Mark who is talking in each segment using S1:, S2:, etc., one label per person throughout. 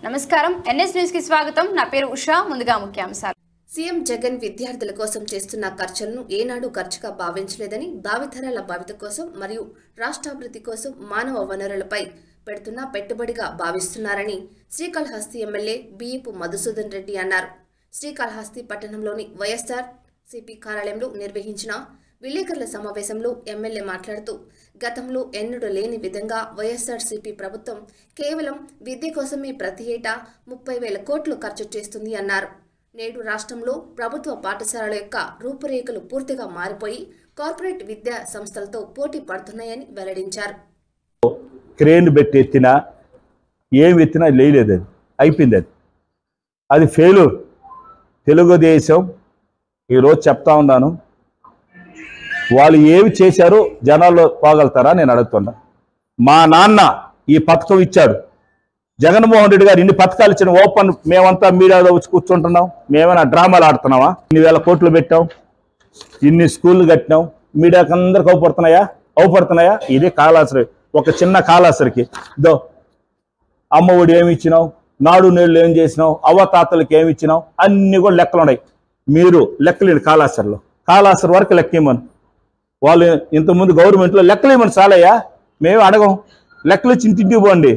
S1: నమస్కారం NS news కి స్వాగతం నా పేరు ఉషా ముందుగా ముఖ్యాంశాలు
S2: సీఎం జగన్ విద్యార్థుల కోసం చేస్తున్న ఖర్చులను ఏనాడు ఖర్చుగా భావించలేదని భావితరాల భవిత కోసం మరియు రాష్ట్రాభివృద్ధి కోసం మానవ వనరులపై పెడుతున్న పెట్టుబడిగా భావిస్తున్నారని శ్రీకాళహస్తి ఎమ్మెల్యే బియ్యపు మధుసూదన్ రెడ్డి అన్నారు. శ్రీకాళహస్తి పట్టణంలోని వైఎస్ఆర్ సిపి కార్యాలయంలో నిర్వహించిన విలేకరుల సమావేశంలో ఎమ్మెల్యే మాట్లాడుతూ గతంలో ఎన్నడూ లేని విధంగా వైఎస్ఆర్సీపీ ప్రభుత్వం కేవలం విద్య కోసమే ప్రతి ఏటా 30,000 కోట్లు ఖర్చు చేస్తుంది అన్నారు. నేడు రాష్ట్రంలో ప్రభుత్వ పాఠశాలల యొక్క రూపురేఖలు పూర్తిగా మారిపోయి కార్పొరేట్ విద్యా సంస్థలతో పోటీ పడుతున్నాయని వెల్లడించారు.
S3: క్రేన్ పెట్టి ఎత్తినా ఏం ఎత్తినా లేలేదు, అది అయిపోయింది, అది ఫెయిల్యూర్. తెలుగుదేశం ఈరోజు చెప్తా ఉన్నాను, వాళ్ళు ఏమి చేశారో జనాల్లో పోగలుగుతారా నేను అడుగుతున్నా. మా నాన్న ఈ పథకం ఇచ్చాడు, జగన్మోహన్ రెడ్డి గారు ఇన్ని పథకాలు ఇచ్చిన ఓపెన్ మేమంతా మీడియాలో వచ్చి కూర్చుంటున్నాం, మేమైనా డ్రామాలు ఆడుతున్నావా? ఇన్ని వేల కోట్లు పెట్టాం, ఇన్ని స్కూళ్ళు కట్టినాం, మీడియాకి అందరికి అవుపడుతున్నాయా? ఇది కాళాశ్రీ, ఒక చిన్న కాళాశ్రీకి దో అమ్మ ఒడి ఏమి ఇచ్చినావు, నాడు నేళ్ళు ఏం చేసినావు, అవ్వతాతలకి ఏమి ఇచ్చినావు, అన్ని కూడా లెక్కలు ఉన్నాయి. మీరు లెక్కలేని కాళాశ్రీ వరకు లెక్కేమని వాళ్ళు ఇంతకుముందు గవర్నమెంట్లో లెక్కలేమని చాలయ్యా, మేము అడగం, లెక్కలు ఇచ్చి ఇంటింటికి పోండి.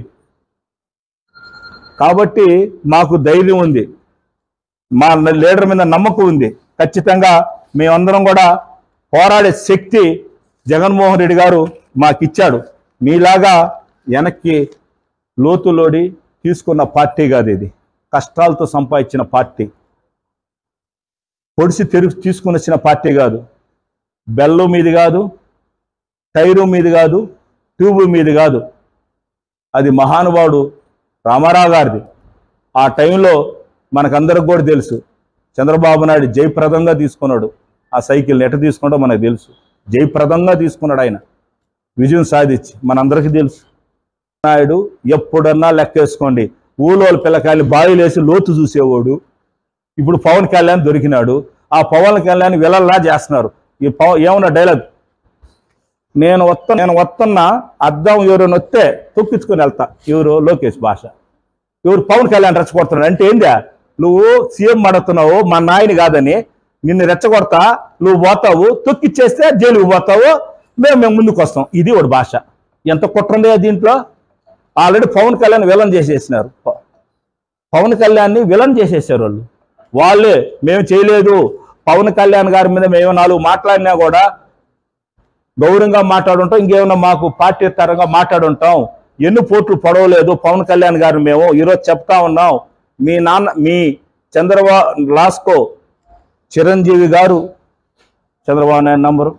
S3: కాబట్టి మాకు ధైర్యం ఉంది, మా లీడర్ మీద నమ్మకం ఉంది. ఖచ్చితంగా మేమందరం కూడా పోరాడే శక్తి జగన్మోహన్ రెడ్డి గారు మాకు ఇచ్చాడు. మీలాగా వెనక్కి లోతులోడి తీసుకున్న పార్టీ కాదు ఇది, కష్టాలతో సంపాదించిన పార్టీ, పొడిసి తీసుకుని వచ్చిన పార్టీ కాదు. బెల్లు మీది కాదు, టైరు మీది కాదు, ట్యూబు మీది కాదు, అది మహానుభావుడు రామారావు గారిది. ఆ టైంలో మనకందరికి కూడా తెలుసు, చంద్రబాబు నాయుడు జయప్రదంగా తీసుకున్నాడు ఆ సైకిల్ని. ఎట తీసుకున్నాడో మనకు తెలుసు, జయప్రదంగా తీసుకున్నాడు ఆయన, విజయం సాధించి, మనందరికీ తెలుసు. నాయుడు ఎప్పుడన్నా లెక్కేసుకోండి, ఊళ్ళో పిల్లకాయలు బావిలు వేసి లోతు చూసేవాడు. ఇప్పుడు పవన్ కళ్యాణ్ దొరికినాడు, ఆ పవన్ కళ్యాణ్ విలల్లా చేస్తున్నారు. ఈ ఏమన్నా డైలాగ్, నేను వస్తున్నా అద్దం ఎవరైనా వస్తే తొక్కించుకొని వెళ్తా, ఎవరు లోకేష్ భాష, ఎవరు పవన్ కళ్యాణ్ రెచ్చగొడుతున్నాడు అంటే ఏందా, నువ్వు సీఎం అడుగుతున్నావు మా నాయని కాదని, నిన్ను రెచ్చగొడతా, నువ్వు పోతావు, తొక్కిచ్చేస్తే జైలుకు పోతావు, మేము ముందుకు వస్తాం. ఇది ఒక భాష. ఎంత కుట్రందే దీంట్లో. ఆల్రెడీ పవన్ కళ్యాణ్ విలన్ చేసేసినారు, పవన్ కళ్యాణ్ని విలన్ చేసేసారు వాళ్ళే. మేము చేయలేదు, పవన్ కళ్యాణ్ గారి మీద మేము 4 మాట్లాడినా కూడా గౌరవంగా మాట్లాడుంటాం, ఇంకేమన్నా మాకు పార్టీ తరంగా మాట్లాడుంటాం. ఎన్ని పోట్లు పడవలేదు పవన్ కళ్యాణ్ గారు. మేము ఈరోజు చెప్తా ఉన్నాం, మీ చంద్రబాబు లాస్కో చిరంజీవి గారు చంద్రబాబు నాయుడు నంబరు,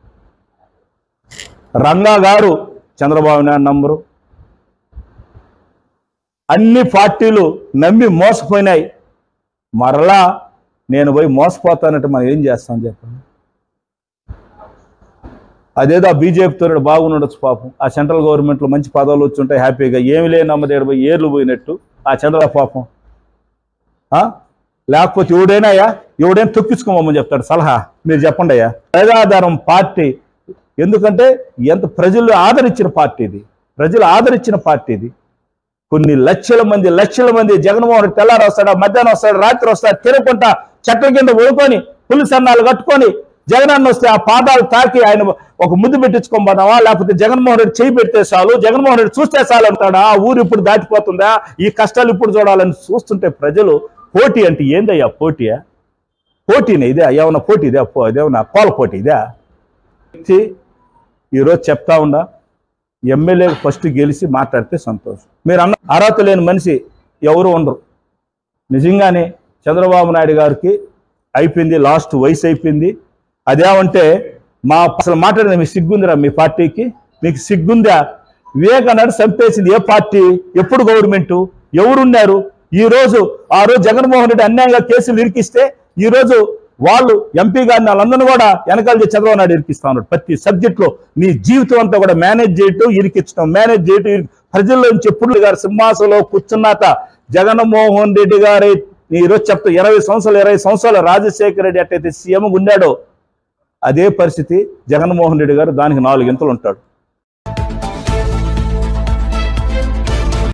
S3: రంగా గారు చంద్రబాబు నాయుడు నంబరు, అన్ని పార్టీలు నమ్మి మోసపోయినాయి. మరలా నేను పోయి మోసపోతానంటే మనం ఏం చేస్తాం చెప్పండి. అదేదో ఆ బీజేపీతో బాగుండొచ్చు పాపం, ఆ సెంట్రల్ గవర్నమెంట్లో మంచి పదవులు వచ్చి ఉంటాయి హ్యాపీగా, ఏమి లేని నమ్మదేడు పోయి ఏర్లు పోయినట్టు ఆ చంద్రబాబు పాపం. లేకపోతే ఎవడైనా తొక్కించుకోమని చెప్తాడు సలహా. మీరు చెప్పండి అయ్యా, ప్రజాధారం పార్టీ, ఎందుకంటే ఎంత ప్రజలు ఆదరించిన పార్టీ ఇది, ప్రజలు ఆదరించిన పార్టీ ఇది. కొన్ని లక్షల మంది జగన్మోహన్ రెడ్డి తెల్లారు వస్తాడు, మధ్యాహ్నం వస్తాడు, రాత్రి వస్తాడు, తిరగకుండా చెట్ల కింద పడుకొని పులి సన్నాలు కట్టుకొని జగనన్న వస్తే ఆ పాదాలు తాకి ఆయన ఒక ముద్దు పెట్టించుకోబోదామా, లేకపోతే జగన్మోహన్ రెడ్డి చేయి పెడితే చాలు, జగన్మోహన్ రెడ్డి చూస్తే చాలు అంటాడా? ఆ ఊరు ఇప్పుడు దాటిపోతుందా, ఈ కష్టాలు ఇప్పుడు చూడాలని చూస్తుంటే ప్రజలు పోటీ అంటే ఏందయ్యా? పోటీనే ఇదే? ఏమన్నా పోటీ ఇదే? అదేమన్నా కోల పోటీ ఇదే? ఈరోజు చెప్తా ఉన్నా, ఎమ్మెల్యే ఫస్ట్ గెలిచి మాట్లాడితే సంతోషం. మీరు అన్న అర్హత లేని మనిషి ఎవరు ఉండరు. నిజంగానే చంద్రబాబు నాయుడు గారికి అయిపోయింది, లాస్ట్ వయసు అయిపోయింది. అదేమంటే అసలు మాట్లాడిన మీకు సిగ్గుందిరా? మీ పార్టీకి మీకు సిగ్గుందా? వివేకానంద చంపేసింది ఏ పార్టీ? ఎప్పుడు గవర్నమెంటు? ఎవరున్నారు? ఆ రోజు జగన్మోహన్ రెడ్డి అన్యాయంగా కేసులు ఇరికిస్తే ఈరోజు వాళ్ళు ఎంపీ గారిని వాళ్ళందరినీ కూడా వెనకాల చంద్రబాబు నాయుడు ఇరికిస్తా ఉన్నాడు. ప్రతి సబ్జెక్టులో నీ జీవితం అంతా కూడా మేనేజ్ చేయటం, ఇరికించడం, ప్రజల్లోంచి ఎప్పుడు గారు సింహాసంలో కూర్చున్నాక జగన్మోహన్ రెడ్డి గారి ఈరోజు చెప్తా 20 సంవత్సరాలు రాజశేఖర రెడ్డి ఎట్టయితే సీఎం ఉన్నాడో అదే పరిస్థితి జగన్మోహన్ రెడ్డి గారు, దానికి 4 ఇంతలు ఉంటాడు.